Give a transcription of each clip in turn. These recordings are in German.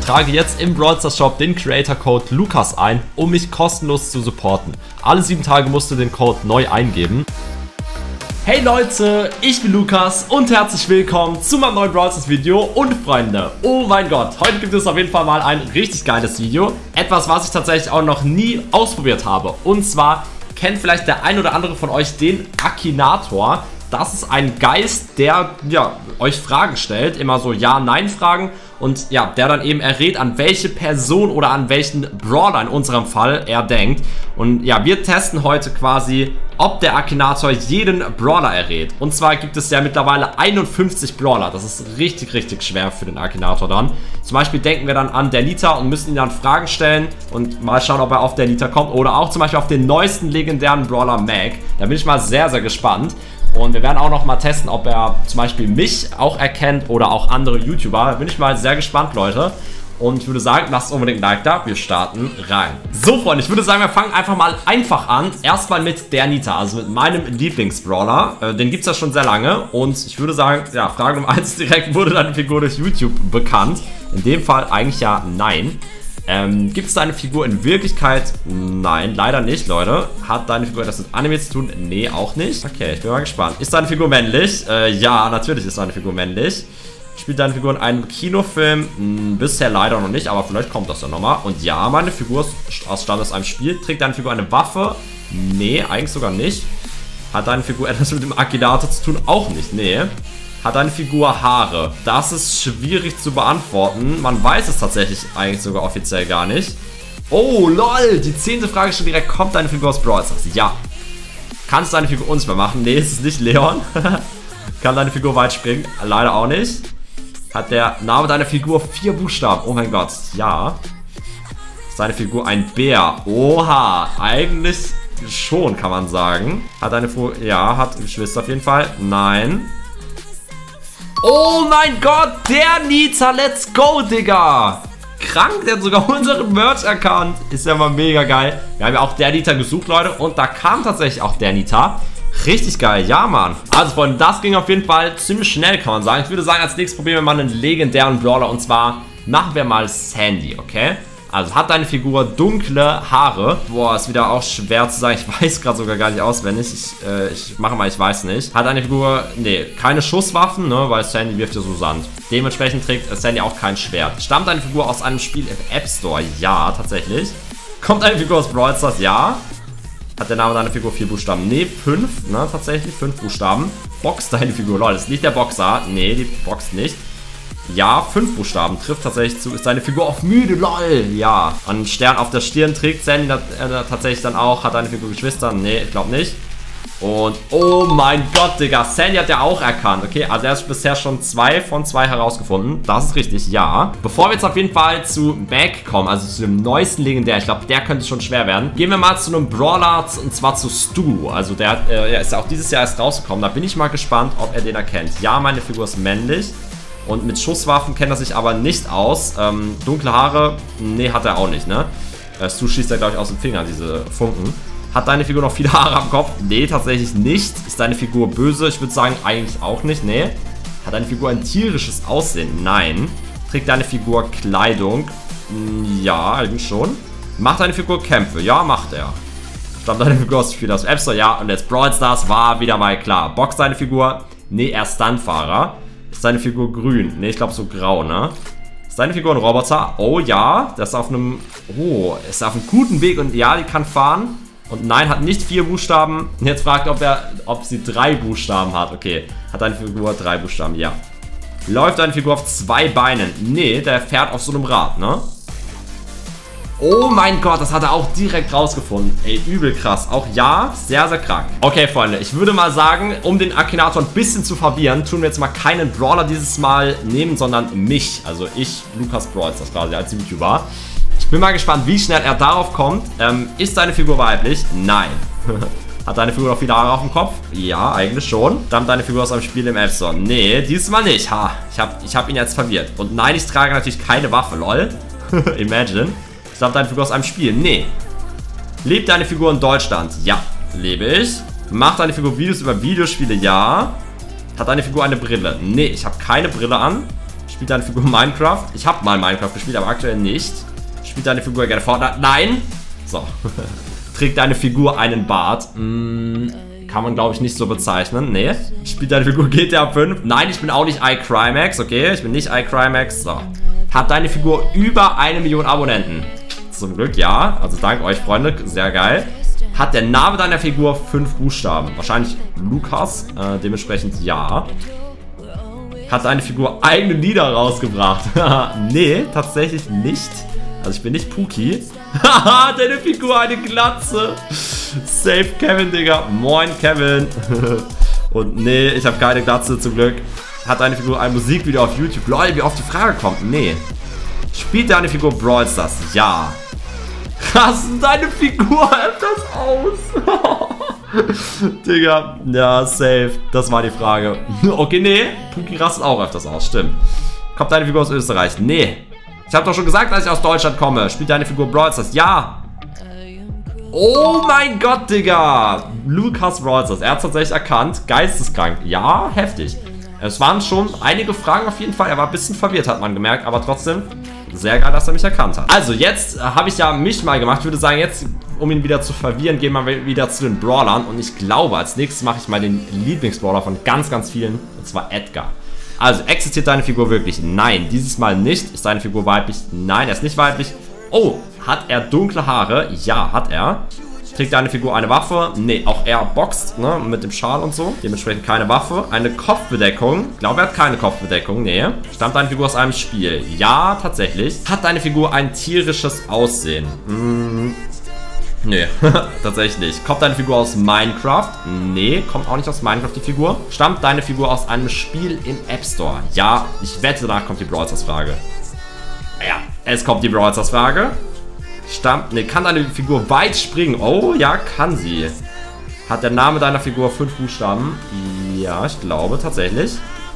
trage jetzt im Brawl Stars Shop den Creator Code Lukas ein, um mich kostenlos zu supporten. Alle 7 Tage musst du den Code neu eingeben. Hey Leute, ich bin Lukas und herzlich willkommen zu meinem neuen Brawl Stars Video. Und Freunde, oh mein Gott, heute gibt es auf jeden Fall mal ein richtig geiles Video. Etwas, was ich tatsächlich auch noch nie ausprobiert habe. Und zwar kennt vielleicht der ein oder andere von euch den Akinator. Das ist ein Geist, der euch Fragen stellt, immer so Ja-Nein-Fragen und ja, der dann eben errät, an welche Person oder an welchen Brawler in unserem Fall er denkt. Und ja, wir testen heute quasi, ob der Akinator jeden Brawler errät. Und zwar gibt es ja mittlerweile 51 Brawler. Das ist richtig, richtig schwer für den Akinator dann. Zum Beispiel denken wir dann an der Nita und müssen ihn dann Fragen stellen und mal schauen, ob er auf der Nita kommt. Oder auch zum Beispiel auf den neuesten legendären Brawler Mac. Da bin ich mal sehr, sehr gespannt. Und wir werden auch noch mal testen, ob er zum Beispiel mich auch erkennt oder auch andere YouTuber. Da bin ich mal sehr gespannt, Leute. Und ich würde sagen, lasst unbedingt ein Like da. Wir starten rein. So, Freunde, ich würde sagen, wir fangen einfach mal einfach an. Erstmal mit der Nita, also mit meinem Lieblingsbrawler. Den gibt es ja schon sehr lange. Und ich würde sagen, ja, Frage Nummer 1 direkt, wurde deine Figur durch YouTube bekannt? In dem Fall eigentlich ja nein. Gibt es deine Figur in Wirklichkeit? Nein, leider nicht, Leute. Hat deine Figur etwas mit Anime zu tun? Nee, auch nicht. Okay, ich bin mal gespannt. Ist deine Figur männlich? Ja, natürlich ist deine Figur männlich. Spielt deine Figur in einem Kinofilm? Bisher leider noch nicht, aber vielleicht kommt das ja nochmal. Und ja, meine Figur stammt aus einem Spiel. Trägt deine Figur eine Waffe? Nee, eigentlich sogar nicht. Hat deine Figur etwas mit dem Akinator zu tun? Auch nicht, nee. Hat deine Figur Haare? Das ist schwierig zu beantworten. Man weiß es tatsächlich eigentlich sogar offiziell gar nicht. Oh, lol. Die 10. Frage schon direkt. Kommt deine Figur aus Brawl Stars? Ja. Kannst du deine Figur unsichtbar machen? Nee, es ist nicht Leon. Kann deine Figur weit springen? Leider auch nicht. Hat der Name deiner Figur 4 Buchstaben? Oh mein Gott. Ja. Ist deine Figur ein Bär? Oha. Eigentlich schon, kann man sagen. Hat deine Figur... Ja, hat Geschwister auf jeden Fall. Nein. Oh mein Gott, der Nita, let's go, Digga. Krank, der hat sogar unseren Merch erkannt. Ist ja mal mega geil. Wir haben ja auch der Nita gesucht, Leute. Und da kam tatsächlich auch der Nita. Richtig geil, ja, Mann. Also, Freunde, das ging auf jeden Fall ziemlich schnell, kann man sagen. Ich würde sagen, als nächstes probieren wir mal einen legendären Brawler. Und zwar machen wir mal Sandy, okay? Also, hat deine Figur dunkle Haare? Boah, ist wieder auch schwer zu sagen. Ich weiß gerade sogar gar nicht auswendig. Ich mache mal, ich weiß nicht. Hat deine Figur, nee, keine Schusswaffen, ne? Weil Sandy wirft ja so Sand. Dementsprechend trägt Sandy auch kein Schwert. Stammt deine Figur aus einem Spiel im App Store? Ja, tatsächlich. Kommt deine Figur aus Brawl Stars? Ja. Hat der Name deiner Figur 4 Buchstaben? Nee, 5, ne? Tatsächlich 5 Buchstaben. Boxt deine Figur? Lol, ist nicht der Boxer. Nee, die boxt nicht. Ja, 5 Buchstaben trifft tatsächlich zu. Ist deine Figur auch müde? LOL. Ja. Einen Stern auf der Stirn trägt Sandy tatsächlich dann auch. Hat deine Figur Geschwister? Nee, ich glaube nicht. Und oh mein Gott, Digga. Sandy hat ja auch erkannt. Okay, also er hat bisher schon 2 von 2 herausgefunden. Das ist richtig, ja. Bevor wir jetzt auf jeden Fall zu Mac kommen, also zu dem neuesten Legendär, ich glaube, der könnte schon schwer werden, gehen wir mal zu einem Brawler, und zwar zu Stu. Also der ist ja auch dieses Jahr erst rausgekommen. Da bin ich mal gespannt, ob er den erkennt. Ja, meine Figur ist männlich. Und mit Schusswaffen kennt er sich aber nicht aus. Dunkle Haare, nee, hat er auch nicht, ne? Stu schießt ja, glaube ich, aus dem Finger, diese Funken. Hat deine Figur noch viele Haare am Kopf? Nee, tatsächlich nicht. Ist deine Figur böse? Ich würde sagen, eigentlich auch nicht, nee. Hat deine Figur ein tierisches Aussehen? Nein. Trägt deine Figur Kleidung? Ja, eigentlich schon. Macht deine Figur Kämpfe? Ja, macht er. Stammt deine Figur aus dem Spiel aus App Store? Ja, und jetzt Brawl Stars war wieder mal klar. Boxt deine Figur? Nee, er ist Stuntfahrer. Ist deine Figur grün? Ne, ich glaube so grau, ne? Ist deine Figur ein Roboter? Oh ja, das ist auf einem... Oh, ist auf einem guten Weg und ja, die kann fahren. Und nein, hat nicht 4 Buchstaben. Und jetzt fragt, ob sie 3 Buchstaben hat. Okay, hat deine Figur 3 Buchstaben? Ja. Läuft deine Figur auf 2 Beinen? Nee, der fährt auf so einem Rad, ne? Oh mein Gott, das hat er auch direkt rausgefunden. Ey, übel krass. Auch ja, sehr, sehr krank. Okay, Freunde, ich würde mal sagen, um den Akinator ein bisschen zu verwirren, tun wir jetzt mal keinen Brawler dieses Mal nehmen, sondern mich. Also ich, Lukas Brawl Stars quasi als YouTuber. Ich bin mal gespannt, wie schnell er darauf kommt. Ist deine Figur weiblich? Nein. Hat deine Figur noch viele Haare auf dem Kopf? Ja, eigentlich schon. Stammt deine Figur aus einem Spiel im App Store? Nee, diesmal nicht. Ha, ich hab ihn jetzt verwirrt. Und nein, ich trage natürlich keine Waffe, lol. Imagine. Stammt deine Figur aus einem Spiel? Nee. Lebt deine Figur in Deutschland? Ja, lebe ich. Macht deine Figur Videos über Videospiele? Ja. Hat deine Figur eine Brille? Nee, ich habe keine Brille an. Spielt deine Figur Minecraft? Ich habe mal Minecraft gespielt, aber aktuell nicht. Spielt deine Figur gerne Fortnite? Nein! So. Trägt deine Figur einen Bart? Kann man, glaube ich, nicht so bezeichnen. Nee. Spielt deine Figur GTA 5? Nein, ich bin auch nicht iCrymax, okay? Ich bin nicht iCrymax. So. Hat deine Figur über 1 Million Abonnenten? Zum Glück, ja. Also dank euch, Freunde. Sehr geil. Hat der Name deiner Figur 5 Buchstaben? Wahrscheinlich Lukas. Dementsprechend ja. Hat deine Figur eigene Lieder rausgebracht? Nee, tatsächlich nicht. Also ich bin nicht Puki. Haha, deine Figur eine Glatze. Safe Kevin, Digga. Moin, Kevin. Und nee, ich habe keine Glatze, zum Glück. Hat deine Figur ein Musikvideo auf YouTube? Lol, wie oft die Frage kommt? Nee. Spielt deine Figur Brawl Stars? Ja. Rasten deine Figur öfters aus? Digga, ja, safe. Das war die Frage. Okay, nee. Puki rastet auch öfters aus, stimmt. Kommt deine Figur aus Österreich? Nee. Ich habe doch schon gesagt, dass ich aus Deutschland komme. Spielt deine Figur Brawl Stars? Ja. Oh mein Gott, Digga. Lukas Brawl Stars. Er hat es tatsächlich erkannt. Geisteskrank. Ja, heftig. Es waren schon einige Fragen auf jeden Fall. Er war ein bisschen verwirrt, hat man gemerkt. Aber trotzdem sehr geil, dass er mich erkannt hat. Also jetzt habe ich ja mich mal gemacht. Ich würde sagen, jetzt, um ihn wieder zu verwirren, gehen wir wieder zu den Brawlern. Und ich glaube, als nächstes mache ich mal den Lieblingsbrawler von ganz, ganz vielen. Und zwar Edgar. Also, existiert deine Figur wirklich? Nein, dieses Mal nicht. Ist deine Figur weiblich? Nein, er ist nicht weiblich. Oh, hat er dunkle Haare? Ja, hat er. Trägt deine Figur eine Waffe? Nee, auch er boxt, ne, mit dem Schal und so. Dementsprechend keine Waffe. Eine Kopfbedeckung? Ich glaube, er hat keine Kopfbedeckung. Nee. Stammt deine Figur aus einem Spiel? Ja, tatsächlich. Hat deine Figur ein tierisches Aussehen? Nee, tatsächlich nicht. Kommt deine Figur aus Minecraft? Nee, kommt auch nicht aus Minecraft, die Figur. Stammt deine Figur aus einem Spiel im App Store? Ja, ich wette, danach kommt die Brawl Stars Frage. Ja, es kommt die Brawl Stars Frage. Nee, kann deine Figur weit springen? Oh, ja, kann sie. Hat der Name deiner Figur 5 Buchstaben? Ja, ich glaube, tatsächlich.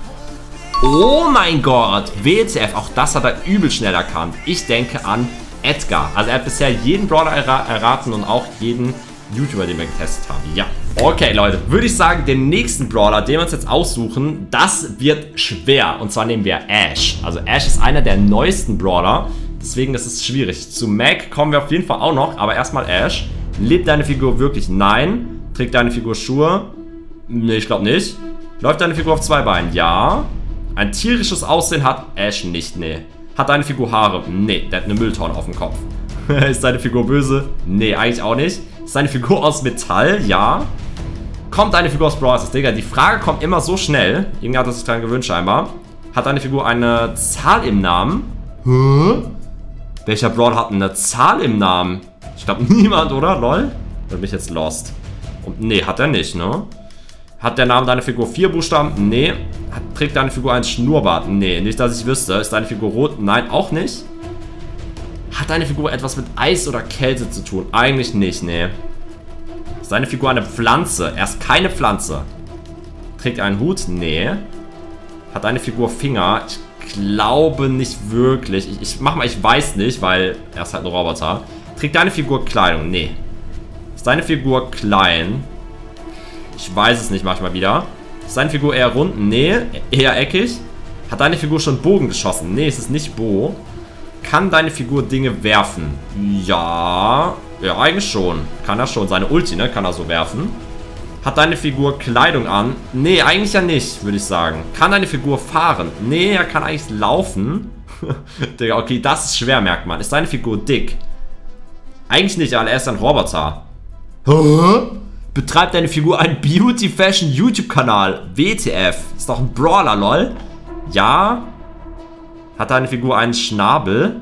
Oh mein Gott, WTF, auch das hat er übel schnell erkannt. Ich denke an Edgar. Also er hat bisher jeden Brawler erraten und auch jeden YouTuber, den wir getestet haben. Ja. Okay, Leute, würde ich sagen, den nächsten Brawler, den wir uns jetzt aussuchen, das wird schwer. Und zwar nehmen wir Ash. Also Ash ist einer der neuesten Brawler. Deswegen ist es schwierig. Zu Mac kommen wir auf jeden Fall auch noch. Aber erstmal Ash. Lebt deine Figur wirklich? Nein. Trägt deine Figur Schuhe? Nee, ich glaube nicht. Läuft deine Figur auf 2 Beinen? Ja. Ein tierisches Aussehen hat Ash nicht? Nee. Hat deine Figur Haare? Nee, der hat eine Mülltonne auf dem Kopf. Ist deine Figur böse? Nee, eigentlich auch nicht. Ist deine Figur aus Metall? Ja. Kommt deine Figur aus Brawl Stars? Digga, die Frage kommt immer so schnell. Irgendwie hat er sich dran gewöhnt scheinbar. Hat deine Figur eine Zahl im Namen? Hä? Welcher Brawler hat eine Zahl im Namen? Ich glaube niemand, oder? Lol? Oder bin ich jetzt lost? Und nee, hat er nicht, ne? Hat der Name deiner Figur 4 Buchstaben? Nee. Trägt deine Figur einen Schnurrbart? Nee, nicht, dass ich wüsste. Ist deine Figur rot? Nein, auch nicht. Hat deine Figur etwas mit Eis oder Kälte zu tun? Eigentlich nicht, nee. Ist deine Figur eine Pflanze? Er ist keine Pflanze. Trägt einen Hut? Nee. Hat deine Figur Finger? Ich glaube nicht wirklich. Ich mach mal, ich weiß nicht, weil er ist halt ein Roboter. Trägt deine Figur Kleidung? Nee. Ist deine Figur klein? Ich weiß es nicht, manchmal wieder. Ist deine Figur eher rund? Nee. Eher eckig? Hat deine Figur schon Bogen geschossen? Nee, es ist nicht Bo. Kann deine Figur Dinge werfen? Ja. Ja, eigentlich schon. Kann er schon. Seine Ulti, ne? Kann er so werfen. Hat deine Figur Kleidung an? Nee, eigentlich ja nicht, würde ich sagen. Kann deine Figur fahren? Nee, er kann eigentlich laufen. Digga, okay, das ist schwer, merkt man. Ist deine Figur dick? Eigentlich nicht, aber er ist ein Roboter. Hä? Betreibt deine Figur einen Beauty Fashion YouTube-Kanal? WTF. Ist doch ein Brawler, lol. Ja. Hat deine Figur einen Schnabel?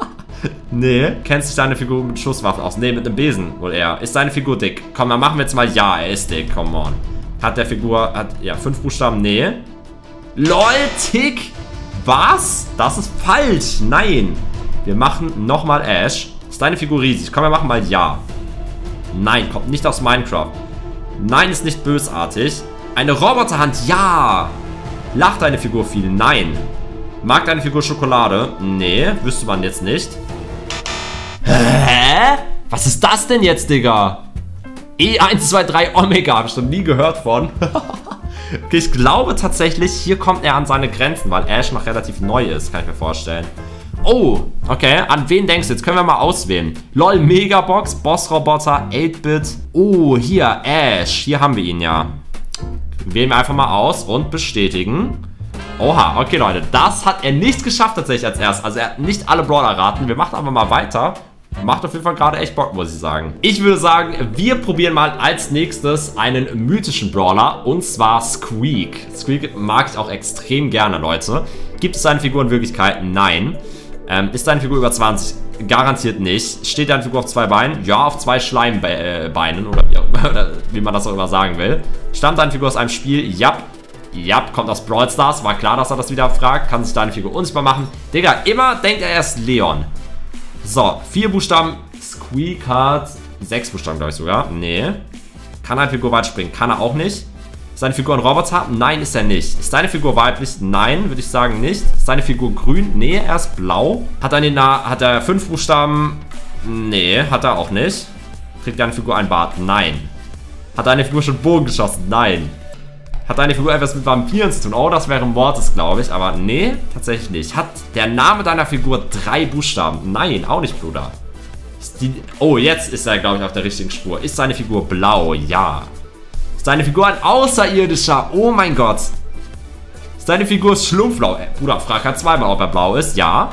Nee. Kennt sich deine Figur mit Schusswaffen aus? Nee, mit einem Besen wohl eher. Ist deine Figur dick? Komm, dann machen wir jetzt mal ja, er ist dick. Come on. Hat der Figur, ja, 5 Buchstaben? Nee. LOL, Tick. Was? Das ist falsch. Nein. Wir machen nochmal Ash. Ist deine Figur riesig? Komm, wir machen mal ja. Nein, kommt nicht aus Minecraft. Nein, ist nicht bösartig. Eine Roboterhand? Ja. Lacht deine Figur viel? Nein. Mag deine Figur Schokolade? Nee, wüsste man jetzt nicht. Hä? Was ist das denn jetzt, Digga? E123 Omega, hab ich noch nie gehört von. Okay, ich glaube tatsächlich, hier kommt er an seine Grenzen, weil Ash noch relativ neu ist, kann ich mir vorstellen. Oh, okay. An wen denkst du? Jetzt können wir mal auswählen. LOL, Megabox, Bossroboter, 8-Bit. Oh, hier, Ash. Hier haben wir ihn ja. Wählen wir einfach mal aus und bestätigen. Oha, okay, Leute. Das hat er nicht geschafft tatsächlich als erstes. Also er hat nicht alle Brawler erraten. Wir machen aber mal weiter. Macht auf jeden Fall gerade echt Bock, muss ich sagen. Ich würde sagen, wir probieren mal als nächstes einen mythischen Brawler. Und zwar Squeak. Squeak mag ich auch extrem gerne, Leute. Gibt es seine Figur in Wirklichkeit? Nein. Ist deine Figur über 20? Garantiert nicht. Steht deine Figur auf 2 Beinen? Ja, auf 2 Schleimbeinen oder wie man das auch immer sagen will. Stammt deine Figur aus einem Spiel? Jap. Jap, kommt aus Brawl Stars. War klar, dass er das wieder fragt. Kann sich deine Figur unsichtbar machen. Digga, immer denkt er ist Leon. So, 4 Buchstaben. Squeak hat 6 Buchstaben, glaube ich sogar. Nee. Kann deine Figur weit springen? Kann er auch nicht. Ist deine Figur ein Roboter? Nein, ist er nicht. Ist deine Figur weiblich? Nein, würde ich sagen nicht. Ist deine Figur grün? Nee, er ist blau. Hat er 5 Buchstaben? Nee, hat er auch nicht. Trägt deine Figur einen Bart? Nein. Hat deine Figur schon Bogen geschossen? Nein. Hat deine Figur etwas mit Vampiren zu tun? Oh, das wäre Mortis, glaube ich. Aber nee, tatsächlich nicht. Hat der Name deiner Figur 3 Buchstaben? Nein, auch nicht, Bruder. Oh, jetzt ist er, glaube ich, auf der richtigen Spur. Ist seine Figur blau? Ja. Ist deine Figur ein Außerirdischer? Oh mein Gott. Ist deine Figur schlumpfblau? Bruder, frag halt zweimal, ob er blau ist. Ja.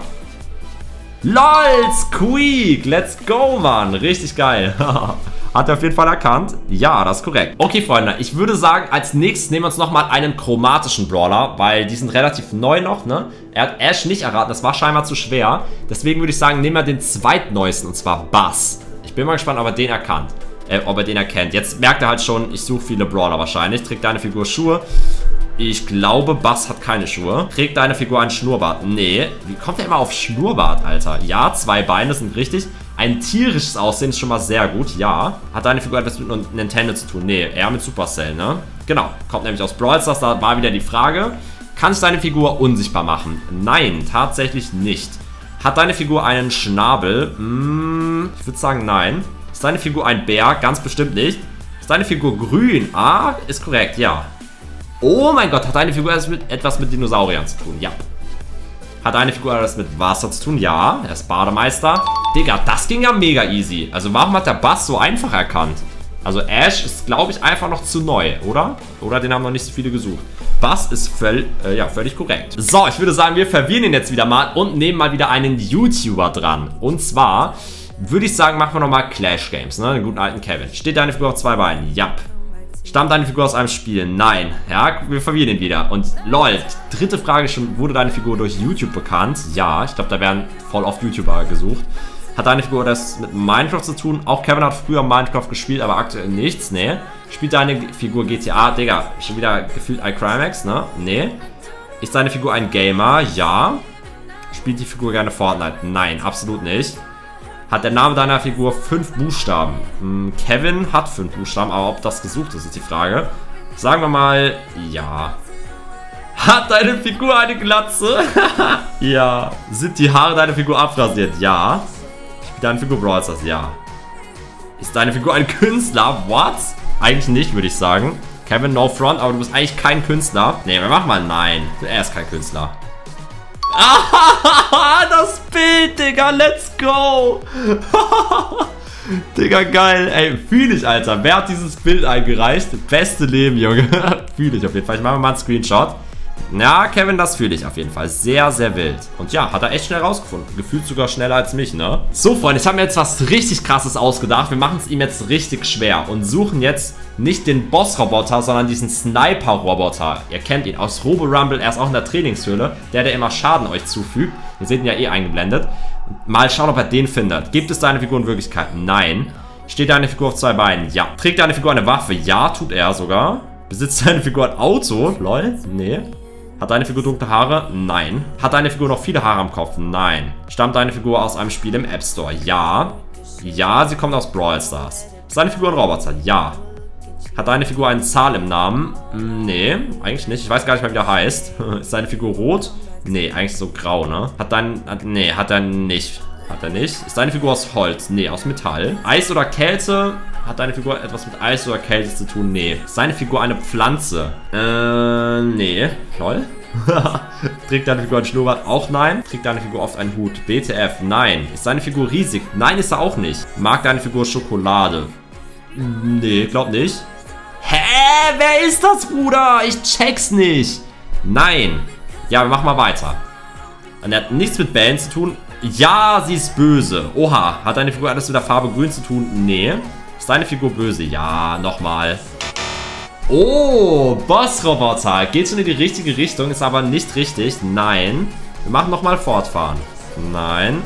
LOL, Squeak. Let's go, Mann. Richtig geil. Hat er auf jeden Fall erkannt? Ja, das ist korrekt. Okay, Freunde, ich würde sagen, als nächstes nehmen wir uns nochmal einen chromatischen Brawler, weil die sind relativ neu noch, ne? Er hat Ash nicht erraten, das war scheinbar zu schwer. Deswegen würde ich sagen, nehmen wir den zweitneuesten, und zwar Buzz. Ich bin mal gespannt, ob er den erkannt. Ob er den erkennt. Jetzt merkt er halt schon, ich suche viele Brawler wahrscheinlich. Trägt deine Figur Schuhe? Ich glaube, Buzz hat keine Schuhe. Trägt deine Figur einen Schnurrbart? Nee. Wie kommt er immer auf Schnurrbart, Alter? Ja, 2 Beine sind richtig. Ein tierisches Aussehen ist schon mal sehr gut, ja. Hat deine Figur etwas mit Nintendo zu tun? Nee, eher mit Supercell, ne? Genau. Kommt nämlich aus Brawl Stars, da war wieder die Frage. Kannst du deine Figur unsichtbar machen? Nein, tatsächlich nicht. Hat deine Figur einen Schnabel? Ich würde sagen, nein. Ist deine Figur ein Bär? Ganz bestimmt nicht. Ist deine Figur grün? Ah, ist korrekt, ja. Oh mein Gott, hat deine Figur etwas mit Dinosauriern zu tun? Ja. Hat deine Figur etwas mit Wasser zu tun? Ja. Er ist Bademeister. Digga, das ging ja mega easy. Also warum hat der Buzz so einfach erkannt? Also Ash ist, glaube ich, einfach noch zu neu, oder? Oder den haben noch nicht so viele gesucht. Buzz ist völlig korrekt. So, ich würde sagen, wir verwirren ihn jetzt wieder mal und nehmen mal wieder einen YouTuber dran. Und zwar würde ich sagen, machen wir nochmal Clash Games, ne? Den guten alten Kevin. Steht deine Figur auf 2 Beinen? Jap. Stammt deine Figur aus einem Spiel? Nein. Ja, wir verwirren ihn wieder. Und lol, dritte Frage schon, wurde deine Figur durch YouTube bekannt? Ja, ich glaube, da werden voll oft YouTuber gesucht. Hat deine Figur das mit Minecraft zu tun? Auch Kevin hat früher Minecraft gespielt, aber aktuell nichts, ne? Spielt deine Figur GTA? Digga, schon wieder gefühlt iCrimex, ne? Ne. Ist deine Figur ein Gamer? Ja. Spielt die Figur gerne Fortnite? Nein, absolut nicht. Hat der Name deiner Figur 5 Buchstaben? Kevin hat 5 Buchstaben, aber ob das gesucht ist, ist die Frage. Sagen wir mal, ja. Hat deine Figur eine Glatze? Ja. Sind die Haare deiner Figur abrasiert? Ja. Spielt deine Figur Brawl Stars? Ja. Ist deine Figur ein Künstler? What? Eigentlich nicht, würde ich sagen. Kevin, no front, aber du bist eigentlich kein Künstler. Nee, wir machen mal nein. Er ist kein Künstler. Ah, das Bild, Digga, let's go. Digga, geil. Ey, fühl ich, Alter. Wer hat dieses Bild eingereicht? Beste Leben, Junge. Fühl ich auf jeden Fall. Ich mache mal einen Screenshot. Ja, Kevin, das fühle ich auf jeden Fall. Sehr, sehr wild. Und ja, hat er echt schnell rausgefunden. Gefühlt sogar schneller als mich, ne? So, Freunde, ich habe mir jetzt was richtig Krasses ausgedacht. Wir machen es ihm jetzt richtig schwer und suchen jetzt nicht den Boss-Roboter, sondern diesen Sniper-Roboter. Ihr kennt ihn aus Robo Rumble. Er ist auch in der Trainingshöhle. Der immer Schaden euch zufügt. Ihr seht ihn ja eh eingeblendet. Mal schauen, ob er den findet. Gibt es deine Figur in Wirklichkeit? Nein. Steht deine Figur auf 2 Beinen? Ja. Trägt deine Figur eine Waffe? Ja, tut er sogar. Besitzt deine Figur ein Auto? Lol. Nee. Hat deine Figur dunkle Haare? Nein. Hat deine Figur noch viele Haare am Kopf? Nein. Stammt deine Figur aus einem Spiel im App Store? Ja. Ja, sie kommt aus Brawl Stars. Ist deine Figur ein Roboter? Ja. Hat deine Figur eine Zahl im Namen? Nee, eigentlich nicht. Ich weiß gar nicht mehr, wie der heißt. Ist deine Figur rot? Nee, eigentlich so grau, ne? Nee, hat er nicht. Hat er nicht. Ist deine Figur aus Holz? Nee, aus Metall. Eis oder Kälte? Hat deine Figur etwas mit Eis oder Kälte zu tun? Nee. Ist deine Figur eine Pflanze? Nee. Lol. Trägt deine Figur einen Schnurrbart? Auch nein. Trägt deine Figur oft einen Hut? BTF? Nein. Ist deine Figur riesig? Nein, ist er auch nicht. Mag deine Figur Schokolade? Nee, glaub nicht. Hä? Wer ist das, Bruder? Ich check's nicht. Nein. Ja, wir machen mal weiter. Und er hat nichts mit Bällen zu tun. Ja, sie ist böse. Oha. Hat deine Figur alles mit der Farbe grün zu tun? Nee. Ist deine Figur böse? Ja, nochmal. Oh, Bossroboter. Geht schon in die richtige Richtung, ist aber nicht richtig. Nein. Wir machen nochmal fortfahren. Nein.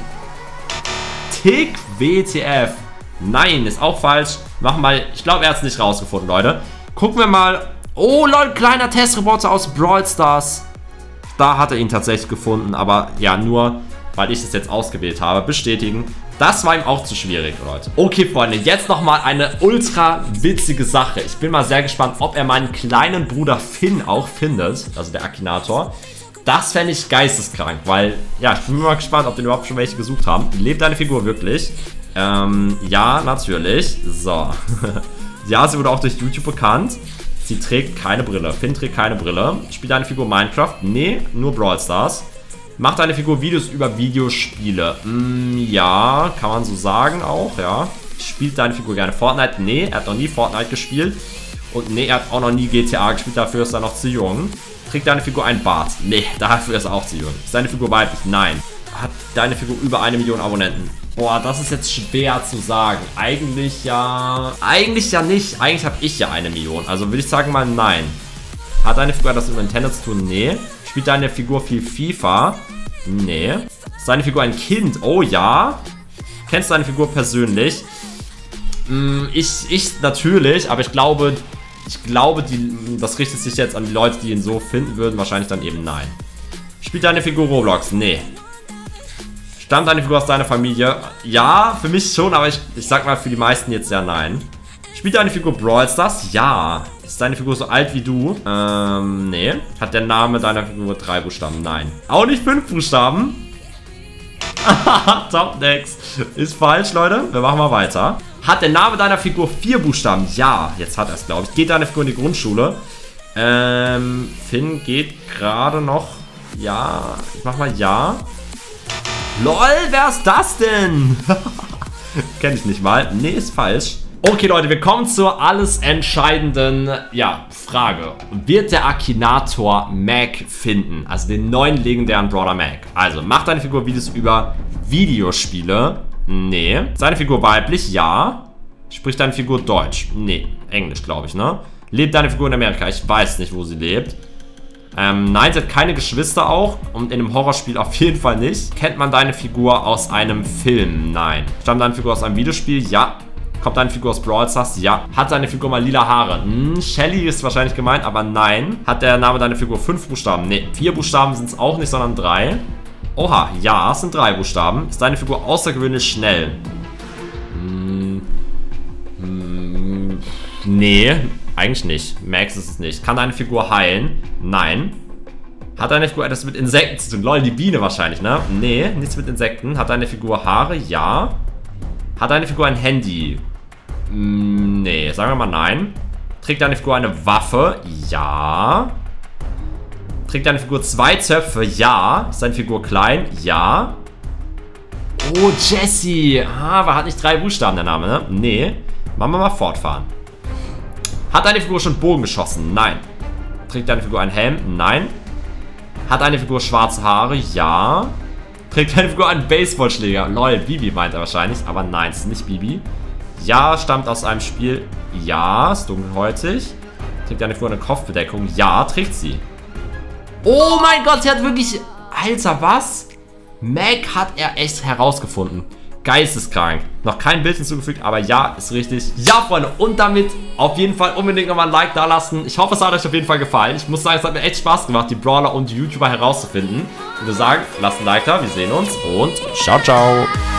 Tick WTF. Nein, ist auch falsch. Machen mal, ich glaube, er hat es nicht rausgefunden, Leute. Gucken wir mal. Oh, Leute, kleiner Testroboter aus Brawl Stars. Da hat er ihn tatsächlich gefunden, aber ja, nur weil ich es jetzt ausgewählt habe. Bestätigen. Das war ihm auch zu schwierig, Leute. Okay, Freunde, jetzt nochmal eine ultra witzige Sache. Ich bin mal sehr gespannt, ob er meinen kleinen Bruder Finn auch findet. Also der Akinator. Das fände ich geisteskrank, weil, ja, ich bin mal gespannt, ob den überhaupt schon welche gesucht haben. Lebt deine Figur wirklich? Ja, natürlich. So. Ja, sie wurde auch durch YouTube bekannt. Sie trägt keine Brille. Finn trägt keine Brille. Spielt deine Figur Minecraft? Nee, nur Brawl Stars. Macht deine Figur Videos über Videospiele? Ja, kann man so sagen auch, ja. Spielt deine Figur gerne Fortnite? Nee, er hat noch nie Fortnite gespielt. Und nee, er hat auch noch nie GTA gespielt, dafür ist er noch zu jung. Trägt deine Figur einen Bart? Nee, dafür ist er auch zu jung. Ist deine Figur weiblich? Nein. Hat deine Figur über 1 Million Abonnenten? Boah, das ist jetzt schwer zu sagen. Eigentlich ja... Eigentlich ja nicht. Eigentlich habe ich ja 1 Million. Also würde ich sagen mal nein. Hat deine Figur das mit Nintendo zu tun? Nee. Spielt deine Figur viel FIFA? Nee. Ist deine Figur ein Kind? Oh ja. Kennst du deine Figur persönlich? Ich natürlich, aber ich glaube, das richtet sich jetzt an die Leute, die ihn so finden würden. Wahrscheinlich dann eben nein. Spielt deine Figur Roblox? Nee. Stammt deine Figur aus deiner Familie? Ja, für mich schon, aber ich sag mal für die meisten jetzt ja nein. Spielt deine Figur Brawl Stars? Ja. Ist deine Figur so alt wie du? Nee. Hat der Name deiner Figur 3 Buchstaben? Nein. Auch nicht 5 Buchstaben? Top next. Ist falsch, Leute. Wir machen mal weiter. Hat der Name deiner Figur 4 Buchstaben? Ja. Jetzt hat er es, glaube ich. Geht deine Figur in die Grundschule? Finn geht gerade noch. Ja. Ich mach mal ja. LOL, wer ist das denn? Kenn ich nicht mal. Nee, ist falsch. Okay, Leute, wir kommen zur alles entscheidenden, ja, Frage. Wird der Akinator Mac finden? Also den neuen legendären Brawler Mac. Also, macht deine Figur Videos über Videospiele? Nee. Ist deine Figur weiblich? Ja. Spricht deine Figur Deutsch? Nee. Englisch, glaube ich, ne? Lebt deine Figur in Amerika? Ich weiß nicht, wo sie lebt. Nein, sie hat keine Geschwister auch. Und in einem Horrorspiel auf jeden Fall nicht. Kennt man deine Figur aus einem Film? Nein. Stammt deine Figur aus einem Videospiel? Ja. Kommt deine Figur aus Brawl Stars? Ja. Hat deine Figur mal lila Haare? Shelly ist wahrscheinlich gemeint, aber nein. Hat der Name deiner Figur 5 Buchstaben? Nee, 4 Buchstaben sind es auch nicht, sondern 3. Oha, ja, es sind 3 Buchstaben. Ist deine Figur außergewöhnlich schnell? Nee, eigentlich nicht. Max ist es nicht. Kann deine Figur heilen? Nein. Hat deine Figur etwas mit Insekten zu tun? Lol, die Biene wahrscheinlich, ne? Nee, nichts mit Insekten. Hat deine Figur Haare? Ja. Hat deine Figur ein Handy? Nee, sagen wir mal nein. Trägt deine Figur eine Waffe? Ja. Trägt deine Figur 2 Zöpfe? Ja. Ist deine Figur klein? Ja. Oh, Jessie. Aber hat nicht 3 Buchstaben der Name, ne? Nee. Machen wir mal fortfahren. Hat deine Figur schon Bogen geschossen? Nein. Trägt deine Figur einen Helm? Nein. Hat deine Figur schwarze Haare? Ja. Trägt deine Figur einen Baseballschläger? Lol, Bibi meint er wahrscheinlich, aber nein, es ist nicht Bibi. Ja, stammt aus einem Spiel. Ja, ist dunkelhäutig. Trägt deine Figur eine Kopfbedeckung? Ja, trägt sie. Oh mein Gott, sie hat wirklich... Alter, was? Mac hat er echt herausgefunden. Geisteskrank. Noch kein Bild hinzugefügt, aber ja, ist richtig. Ja, Freunde, und damit auf jeden Fall unbedingt nochmal ein Like da lassen. Ich hoffe, es hat euch auf jeden Fall gefallen. Ich muss sagen, es hat mir echt Spaß gemacht, die Brawler und die YouTuber herauszufinden. Ich würde sagen, lasst ein Like da, wir sehen uns und ciao, ciao.